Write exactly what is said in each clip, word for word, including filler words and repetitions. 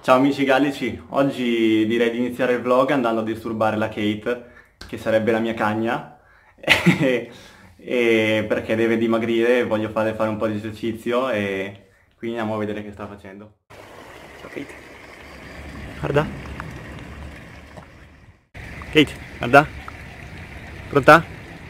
Ciao amici gallici, oggi direi di iniziare il vlog andando a disturbare la Kate, che sarebbe la mia cagna, e, e perché deve dimagrire e voglio fare, fare un po' di esercizio e quindi andiamo a vedere che sta facendo. Ciao Kate, guarda. Kate, guarda. Pronta?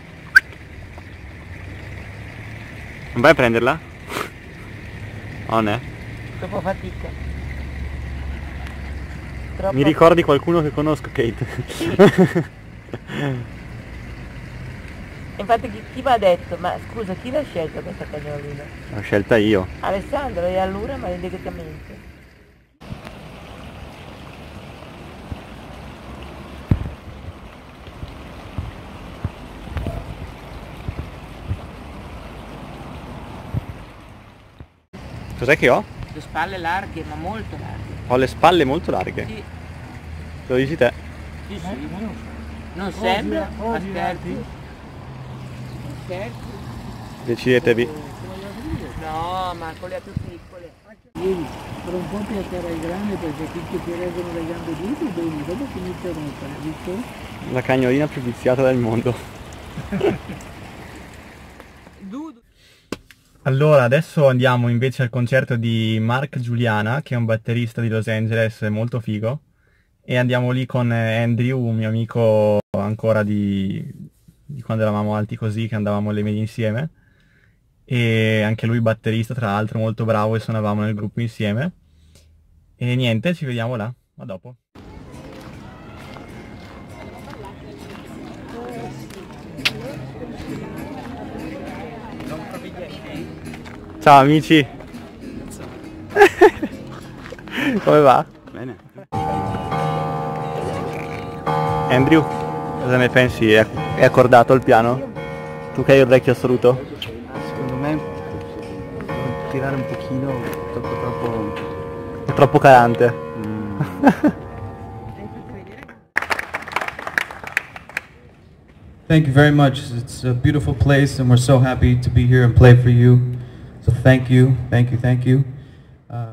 Non vai a prenderla? Oh ne? Troppo fatica. Troppo... Mi ricordi qualcuno che conosco, Kate? Sì. Infatti chi, chi mi ha detto, ma scusa, chi l'ha scelta questa cagnolina? L'ho scelta io. Alessandro, e allora maledettamente. Cos'è che ho? Le spalle larghe, ma molto larghe. Ho le spalle molto larghe. Sì. Lo dici te? Sì, sì. Non sembra? Aspetti. Aspetti. Decidetevi. No, ma con le più piccole. Ieri per un po' piazzare il grande perché finché ti reggono le gambe dietro, bene, dopo ti inizia a rompere, visto? La cagnolina più viziata del mondo. Allora, adesso andiamo invece al concerto di Mark Giuliana, che è un batterista di Los Angeles molto figo, e andiamo lì con Andrew, un mio amico ancora di, di quando eravamo alti così, che andavamo alle medie insieme, e anche lui batterista, tra l'altro molto bravo, e suonavamo nel gruppo insieme. E niente, ci vediamo là, a dopo. Ciao amici! Come va? Bene. Andrew, cosa ne pensi? È, è accordato il piano? Tu che hai l'orecchio assoluto? Secondo me devo tirare un pochino, troppo troppo... È troppo calante. Mm. Thank you very much. It's a beautiful place and we're so happy to be here and play for you. So thank you, thank you, thank you. Uh...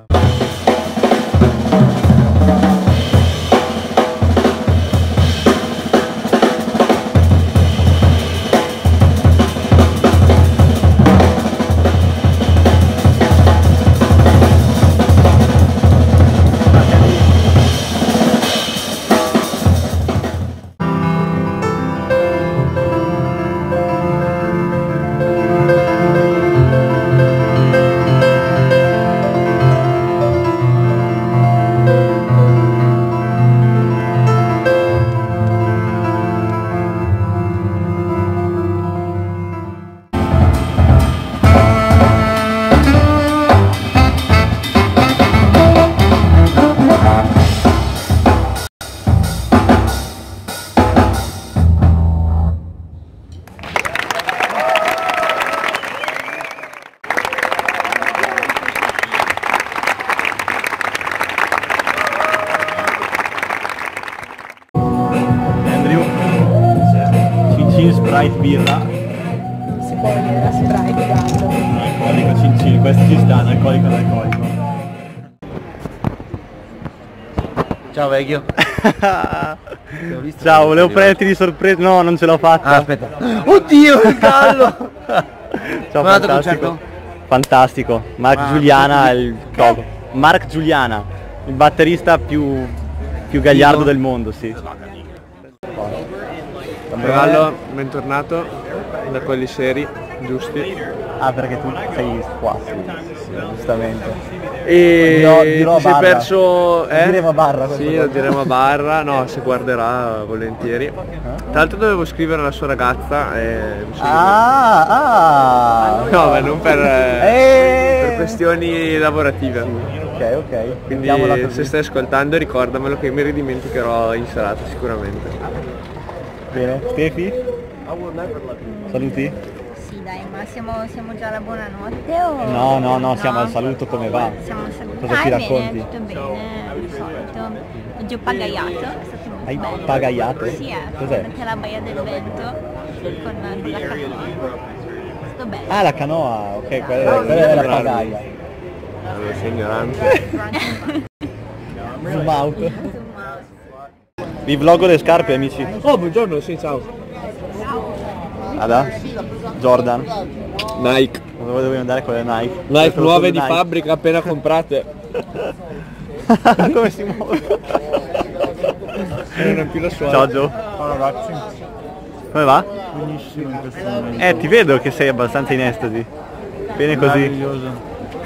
Sprite birra. Si può vedere la Sprite quando? Alcolico cin cin, questo ci sta, alcolico alcolico. Ciao vecchio. Ciao, volevo prenderti di sorpresa. No, non ce l'ho fatta. Ah, aspetta. Oddio, il gallo! Ciao, Come è andato il fantastico. concerto? Fantastico. Mark Ma Giuliana è il top. Mark Giuliana, il batterista più, più gagliardo del mondo, sì. Cavallo, bentornato da quelli seri, giusti. Ah, perché tu sei qua, sì, sì, giustamente. E Dirò- dirò ti sei barra. perso... Eh? Lo diremo a barra questa Sì, cosa. lo diremo a barra, no, si guarderà volentieri. Tra l'altro dovevo scrivere alla sua ragazza e... mi sono- Ah, ah! No, ma non per, Eh. per questioni lavorative. Ok, ok. Quindi Andiamola così. se stai ascoltando ricordamelo che mi ridimenticherò in serata sicuramente. Bene, Stefi? Saluti? Sì dai, ma siamo, siamo già alla buonanotte o... No, no, no, siamo al saluto, come va? Siamo al saluto. Cosa ah, ci bene, racconti? tutto bene, al solito. Oggi ho pagaiato, è stato molto Hai bello. pagaiato? Sì, eh, Cos'è? perché la Baia del Vento con, con la canoa. È stato bello. Ah, la canoa, ok, quella, quella è la pagaia. Sei ignorante. zoom out. Vi vloggo le scarpe, amici. Oh, buongiorno, sì, ciao. Ada? Jordan. Nike. Dove dovevo andare con le Nike? Nike nuove di Nike. fabbrica appena comprate. Come si muove? Non è più la sua. Ciao Gio. Ciao ragazzi. Come va? Benissimo in questo momento. Eh, ti vedo che sei abbastanza in estasi. Bene così. Meraviglioso.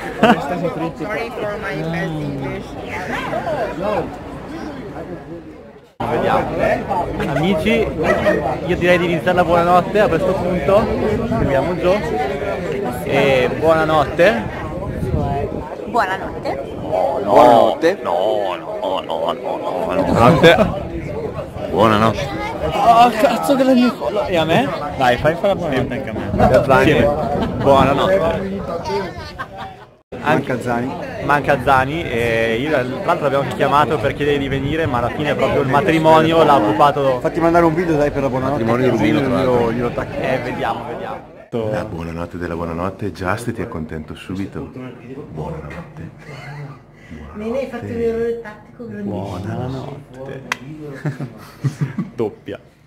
Vediamo. Amici, io direi di iniziare la buonanotte a questo punto. Seguiamo Gio. E buonanotte. Buonanotte. Buonanotte. No, no, no, no, no. Buonanotte. Buonanotte. Oh, cazzo che la mia colla. E a me? Dai, fai fare la buonanotte anche a me. Insieme. Buonanotte. Manca Zani. Manca Zani e io tra l'altro l'abbiamo chiamato per chiedere di venire, ma alla fine proprio il matrimonio l'ha occupato. Fatti mandare un video dai per la buonanotte. Matrimonio di Rubino, tra l'altro. glielo tacchi. Eh, vediamo, vediamo. La buonanotte della buonanotte, Just ti accontento subito. Buonanotte. Nene, hai fatto un errore tattico grandissimo. Buonanotte. Doppia.